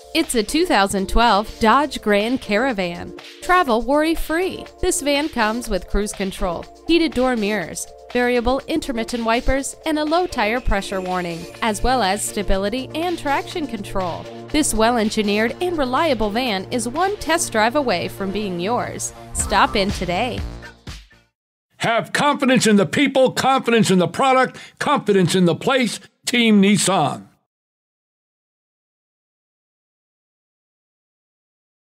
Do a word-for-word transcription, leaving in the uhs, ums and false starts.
It's a two thousand twelve Dodge Grand Caravan. Travel worry-free. This van comes with cruise control, heated door mirrors, variable intermittent wipers, and a low tire pressure warning, as well as stability and traction control. This well-engineered and reliable van is one test drive away from being yours. Stop in today. Have confidence in the people, confidence in the product, confidence in the place. Team Nissan.